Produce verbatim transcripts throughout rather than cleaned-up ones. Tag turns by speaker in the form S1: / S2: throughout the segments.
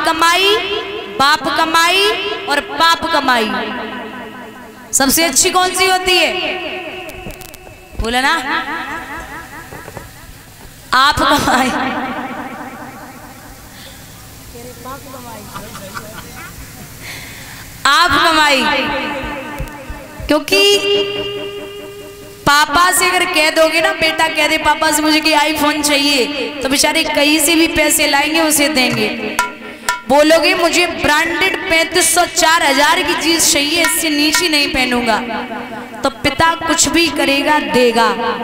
S1: कमाई, बाप कमाई और पाप कमाई सबसे अच्छी कौन सी होती है? बोले ना, आप कमाई। आप कमाई, क्योंकि पापा से अगर कह दोगे ना, बेटा कह दे पापा से मुझे कि आईफोन चाहिए, तो बेचारे कहीं से भी पैसे लाएंगे उसे देंगे। बोलोगे मुझे ब्रांडेड पैंतीस सौ चार हजार की चीज चाहिए, इससे नीचे नहीं पहनूंगा, तो पिता कुछ भी करेगा, देगा।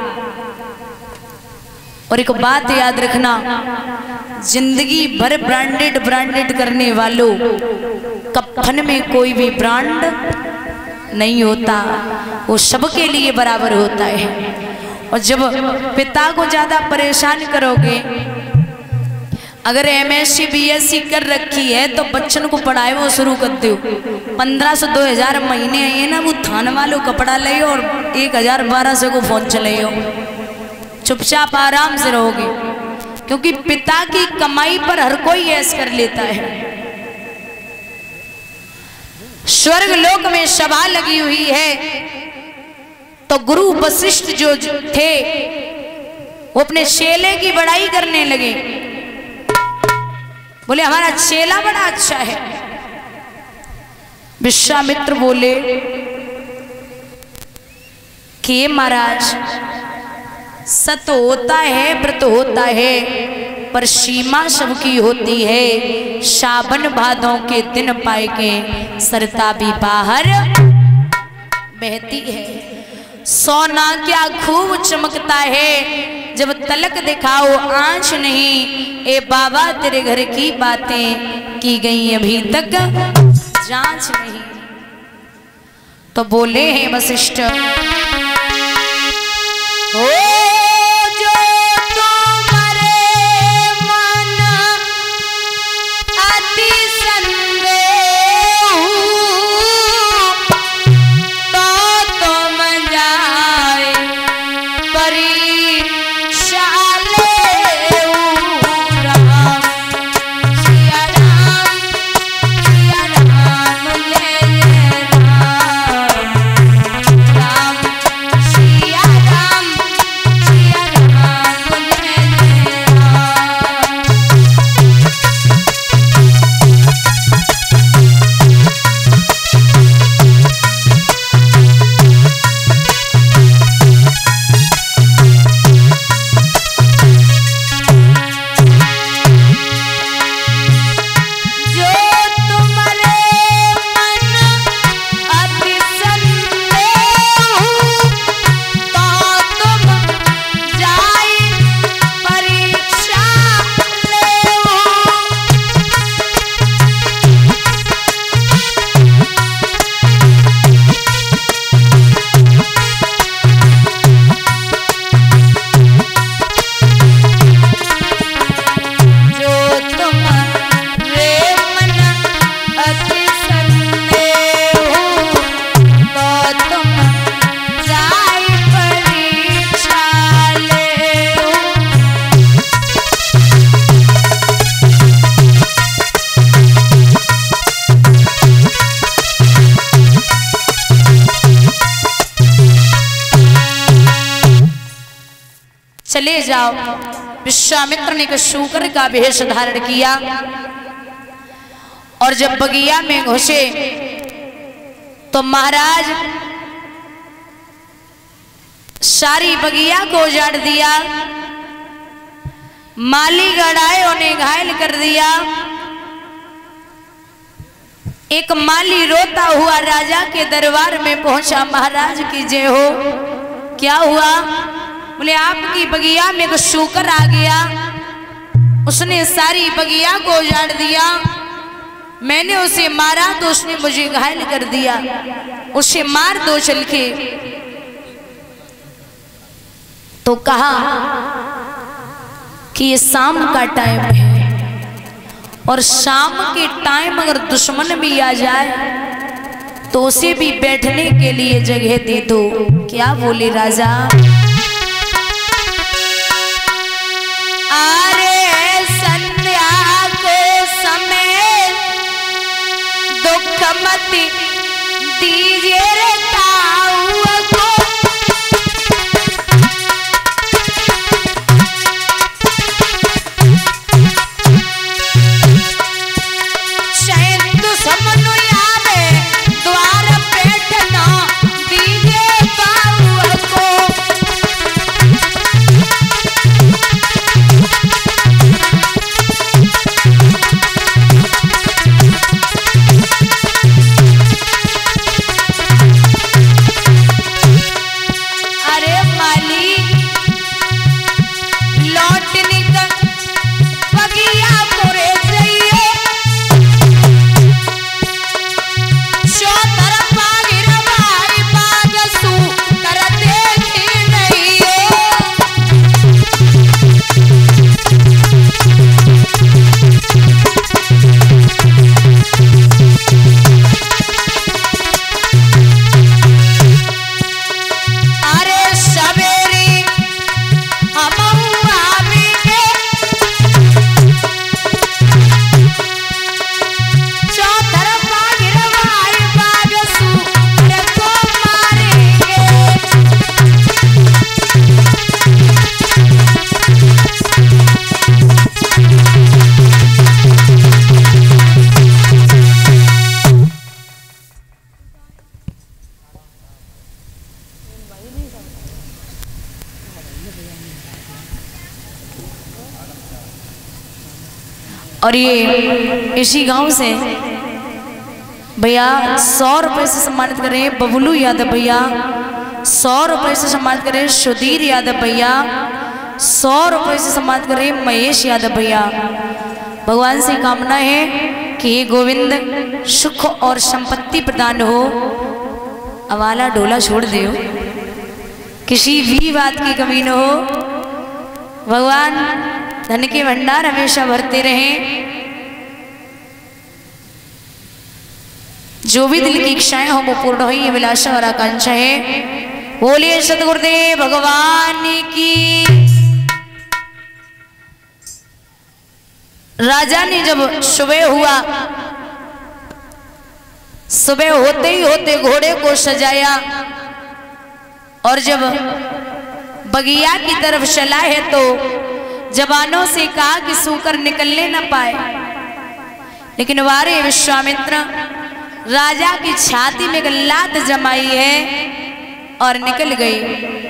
S1: और एक बात याद रखना, जिंदगी भर ब्रांडेड ब्रांडेड करने वालों कफन में कोई भी ब्रांड नहीं होता, वो सबके लिए बराबर होता है। और जब पिता को ज्यादा परेशान करोगे, अगर एमएससी बीएससी कर रखी है तो बच्चन को पढ़ाए वो शुरू कर दो। पंद्रह सौ दो हजार महीने है ना, वो थान वालों कपड़ा ले और एक हजार बारह सौ को फोन चले, चुपचाप आराम से रहोगे, क्योंकि पिता की कमाई पर हर कोई ऐश कर लेता है। स्वर्ग लोक में सभा लगी हुई है, तो गुरु वशिष्ठ जो थे वो अपने चेले की बड़ाई करने लगे। बोले हमारा चेला बड़ा अच्छा है। विश्वामित्र बोले कि महाराज, सत होता है, व्रत होता है, पर सीमा सबकी होती है। सावन भादों के दिन पाए के सरता भी बाहर बहती है। सोना क्या खूब चमकता है, जब तलक दिखाओ आंच नहीं। ए बाबा तेरे घर की बातें की गई अभी तक जांच नहीं। तो बोले हैं वशिष्ठ, हो चले जाओ। विश्वामित्र ने शूकर का वेश धारण किया और जब बगिया में घुसे तो महाराज सारी बगिया को उजाड़ दिया, माली गड़ाए उन्हें घायल कर दिया। एक माली रोता हुआ राजा के दरबार में पहुंचा, महाराज की जय हो। क्या हुआ? बोले आपकी बगिया में एक शूकर आ गया, उसने सारी बगिया को उजाड़ दिया। मैंने उसे मारा तो उसने मुझे घायल कर दिया, उसे मार दो चल के। तो कहा कि ये शाम का टाइम है और शाम के टाइम अगर दुश्मन भी आ जाए तो उसे भी बैठने के लिए जगह दे दो। क्या बोले राजा? अरे संध्या को समय अनुमति दीजिए रे ताऊ को। और ये इसी गांव से भैया सौ रुपए से सम्मानित कर रहे हैं बबलू यादव भैया, सौ रुपए से सम्मानित कर रहे हैं सुधीर यादव भैया, सौ रुपए से सम्मानित कर रहे हैं महेश यादव भैया। भगवान से कामना है कि ये गोविंद सुख और संपत्ति प्रदान हो, अवाला डोला छोड़ दे, किसी भी बात की कमी न हो। भगवान धन के भंडार हमेशा भरते रहें। जो भी दिल की इच्छाएं हो वो पूर्ण हो, ये अभिलाषा और आकांक्षा है। बोलिए सतगुरुदेव भगवान की। राजा ने जब सुबह हुआ, सुबह होते ही होते घोड़े को सजाया और जब बगिया की तरफ चला है तो जवानों से कहा कि सूकर निकलने न पाए, लेकिन वारे विश्वामित्र राजा की छाती में लात जमाई है और निकल गई।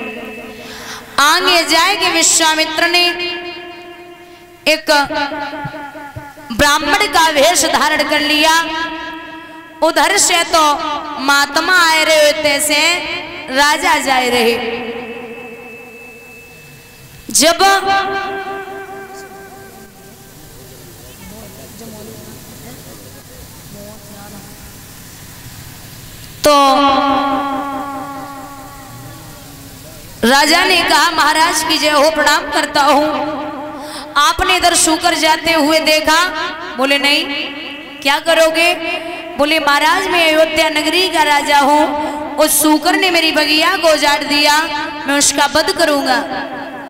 S1: आगे जाएंगे विश्वामित्र ने एक ब्राह्मण का वेश धारण कर लिया। उधर से तो महात्मा आए रहे होते से राजा जाए रहे। जब तो राजा ने कहा महाराज की जय हो, प्रणाम करता हूं। आपने इधर सूकर जाते हुए देखा? बोले नहीं। क्या करोगे? बोले महाराज मैं अयोध्या नगरी का राजा हूं, उस सूकर ने मेरी बगिया को उजाड़ दिया, मैं उसका वध करूंगा।